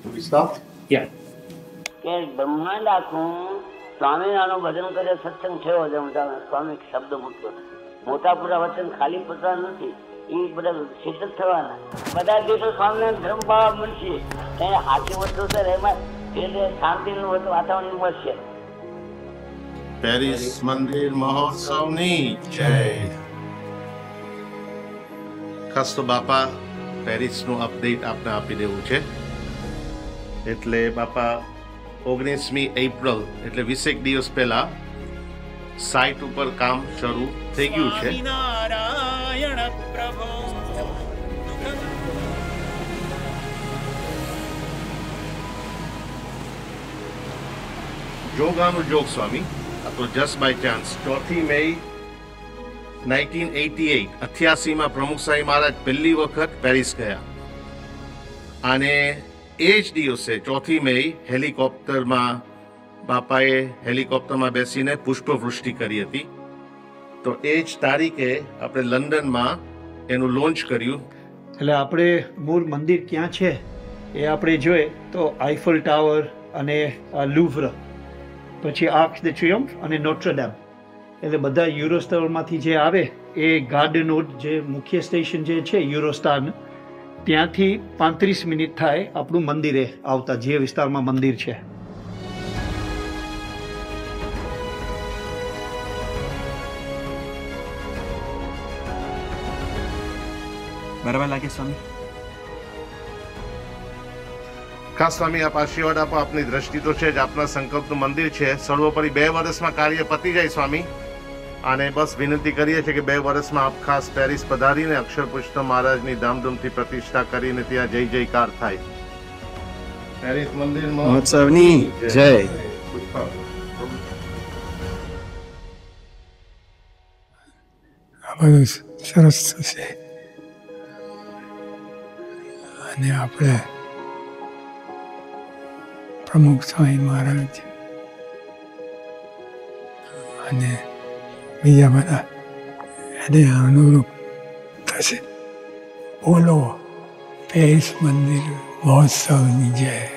We start? Yeah. કે બ્રહ્માંડ આખું સ્વામિનારાયણ ભજન કરે સત્સંગ થયો છે સ્વામી શબ્દ મૂક્યો મોટા પૂરા વચન ખાલી પોતા નથી એ બધા સિદ્ધ જ થવાના બધા દિવસો સ્વામિનારાયણ ધર્મ પાવા મળશે એને સાચી વસ્તુ છે એમાં ધીરે શાંતિનું વાતાવરણ મળશે. પેરિસ મંદિર મહોત્સવની જય. ખાસ તો બાપા પેરિસનું અપડેટ આપને આપી દેવું છે. એટલે બાપા 19મી એપ્રિલ એટલે 20 દિવસ પહેલા સાઇટ ઉપર કામ શરૂ થઈ ગયું છે. જોગાનું જોગ સ્વામી આ તો જસ્ટ બાય ચાન્સ 4 મે 1988 માં પ્રમુખ સાહેબ મહારાજ પહેલી વખત પેરિસ ગયા અને એ જ દિવસે 4 મે હેલિકોપ્ટરમાં બાપાએ હેલિકોપ્ટરમાં બેસીને પુષ્પવૃષ્ટિ કરી હતી. તો એ જ તારીખે આપણે લંડનમાં એનું લોન્ચ કર્યું. એટલે આપણે મૂળ મંદિર ક્યાં છે એ આપણે જોઈએ તો આઈફલ ટાવર અને લુવ્ર, પછી આર્ક દ ટ્રિયમ્ફ અને નોટ્રડેમ, એટલે બધા યુરોસ્ટારમાંથી જે આવે એ ગાર્ડનોડ જે મુખ્ય સ્ટેશન જે છે યુરોસ્ટારનું, ત્યાંથી 35 મિનિટ થાય આપણું મંદિરે આવતા, જે વિસ્તારમાં મંદિર છે. બરાબર લાગે સ્વામી? ખાસ સ્વામી આપ આશીર્વાદ આપો. આપની દ્રષ્ટિ તો છે જ, આપના સંકલ્પનું મંદિર છે. સર્વોપરી 2 વર્ષમાં કાર્ય પતી જાય સ્વામી. અને બસ વિનંતી કરીએ છીએ કે 2 વર્ષમાં આપ ખાસ પેરિસ પધારીને અક્ષરપુષ્પ મહારાજની ધામધૂમથી પ્રતિષ્ઠા કરીને ત્યાં જય જયકાર થાય. પેરિસ મંદિર મહોત્સવની જય. આ બધું સરસ થશે અને આપણે પ્રમુખ સ્વામી મહારાજ અને બીજા બધા એને અનુરૂપ થશે. બોલો પેરિસ મંદિર મહોત્સવની જય.